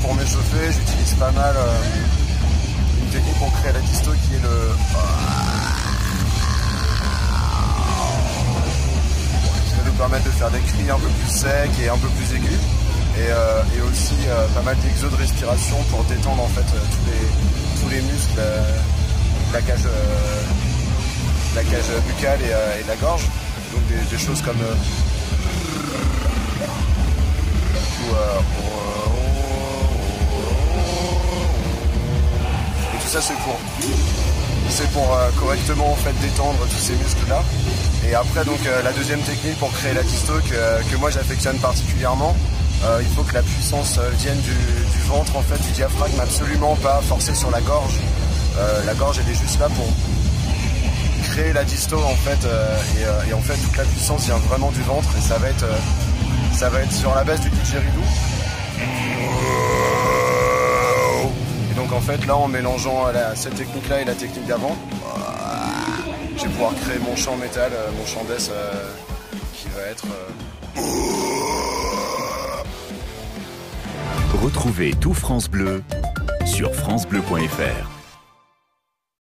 pour m'échauffer, j'utilise pas mal une technique pour créer la disto qui est qui va nous permettre de faire des cris un peu plus secs et un peu plus aigus. Et aussi pas mal d'exos de respiration pour détendre en fait tous les muscles de la cage buccale et de la gorge. Donc des choses comme et tout ça c'est pour correctement en fait détendre tous ces muscles là. Et après donc la deuxième technique pour créer la disto que moi j'affectionne particulièrement, il faut que la puissance vienne du ventre en fait, du diaphragme, absolument pas forcer sur la gorge. La gorge elle est juste là pour créer la disto en fait, et en fait toute la puissance vient vraiment du ventre et ça va être sur la base du didgeridoo. Et donc en fait là en mélangeant cette technique là et la technique d'avant, je vais pouvoir créer mon chant métal, mon chant death qui va être Retrouvez tout France Bleu sur francebleu.fr.